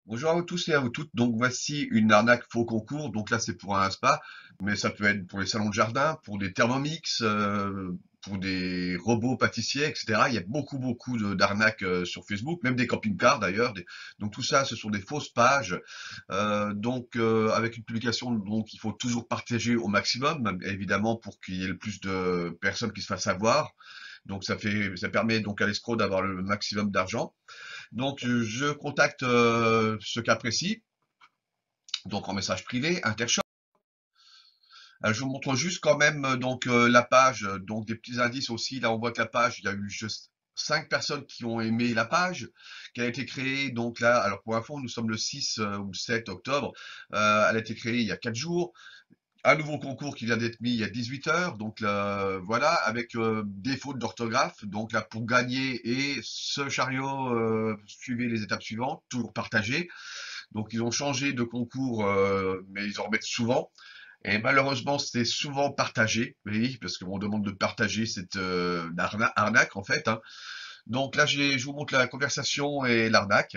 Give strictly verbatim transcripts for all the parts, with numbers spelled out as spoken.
Bonjour à vous tous et à vous toutes. Donc voici une arnaque faux concours. Donc là c'est pour un spa, mais ça peut être pour les salons de jardin, pour des Thermomix, euh, pour des robots pâtissiers, et cetera. Il y a beaucoup beaucoup de- d'arnaques euh, sur Facebook, même des camping-cars d'ailleurs. Des- Donc tout ça, ce sont des fausses pages. Euh, donc euh, avec une publication, donc il faut toujours partager au maximum, même, évidemment pour qu'il y ait le plus de personnes qui se fassent avoir. Donc ça fait, ça permet donc à l'escroc d'avoir le maximum d'argent. Donc, euh, je contacte euh, ce cas précis, donc en message privé, Intershop. Euh, je vous montre juste quand même euh, donc euh, la page, euh, donc des petits indices aussi. Là, on voit que la page, il y a eu juste cinq personnes qui ont aimé la page, qui a été créée. Donc là, alors pour info, nous sommes le six euh, ou sept octobre. Euh, elle a été créée il y a quatre jours. Un nouveau concours qui vient d'être mis il y a dix-huit heures. Donc là, voilà, avec euh, des fautes d'orthographe. Donc là, pour gagner et ce chariot, euh, suivez les étapes suivantes, toujours partagé. Donc ils ont changé de concours, euh, mais ils en remettent souvent. Et malheureusement, c'est souvent partagé, oui, parce qu'on demande de partager cette euh, arna- arnaque en fait, hein. Donc là, j'ai- je vous montre la conversation et l'arnaque.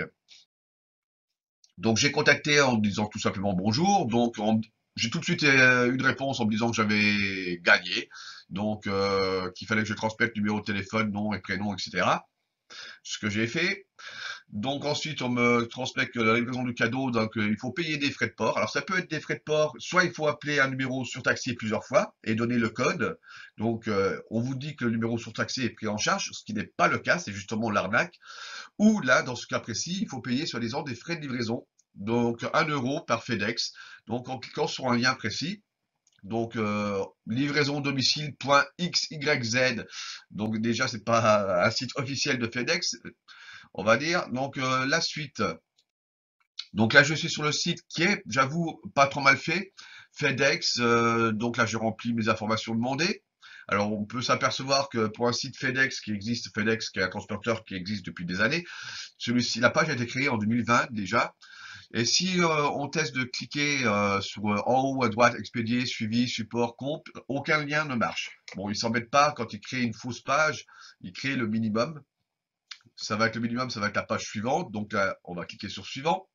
Donc j'ai contacté en me disant tout simplement bonjour. Donc en- j'ai tout de suite euh, eu une réponse en me disant que j'avais gagné. Donc euh, qu'il fallait que je transmette numéro de téléphone, nom et prénom, et cetera. Ce que j'ai fait. Donc ensuite, on me transmet que la livraison du cadeau, donc euh, il faut payer des frais de port. Alors ça peut être des frais de port, soit il faut appeler un numéro surtaxé plusieurs fois et donner le code. Donc euh, on vous dit que le numéro surtaxé est pris en charge, ce qui n'est pas le cas, c'est justement l'arnaque. Ou là, dans ce cas précis, il faut payer soi-disant des frais de livraison. Donc un euro par FedEx. Donc en cliquant sur un lien précis. Donc euh, livraison domicile.xyz. Donc déjà c'est pas un site officiel de FedEx, on va dire. Donc euh, la suite. Donc là, je suis sur le site qui est, j'avoue, pas trop mal fait. FedEx, euh, donc là, je remplis mes informations demandées. Alors, on peut s'apercevoir que pour un site FedEx qui existe, FedEx, qui est un transporteur qui existe depuis des années, celui-ci, la page a été créée en deux mille vingt déjà. Et si euh, on teste de cliquer euh, sur euh, en haut à droite, expédier, suivi, support, compte, aucun lien ne marche. Bon, ils s'embêtent pas quand ils créent une fausse page, ils créent le minimum. Ça va être le minimum, ça va être la page suivante. Donc là, on va cliquer sur suivant.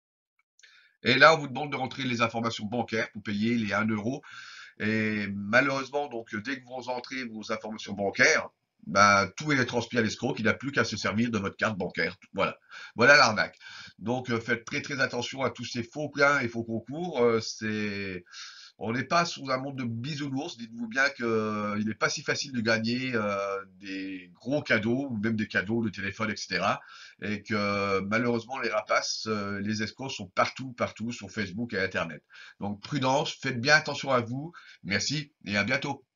Et là, on vous demande de rentrer les informations bancaires pour payer les un euro. Et malheureusement, donc, dès que vous entrez vos informations bancaires, bah, tout est transmis à l'escroc, il n'a plus qu'à se servir de votre carte bancaire. Voilà. Voilà l'arnaque. Donc, euh, faites très très attention à tous ces faux pleins et faux concours. Euh, c'est, on n'est pas sous un monde de bisounours. Dites-vous bien qu'il n'est pas si facile de gagner euh, des gros cadeaux ou même des cadeaux de téléphone, et cetera. Et que malheureusement, les rapaces, euh, les escrocs sont partout, partout sur Facebook et Internet. Donc prudence, faites bien attention à vous. Merci et à bientôt.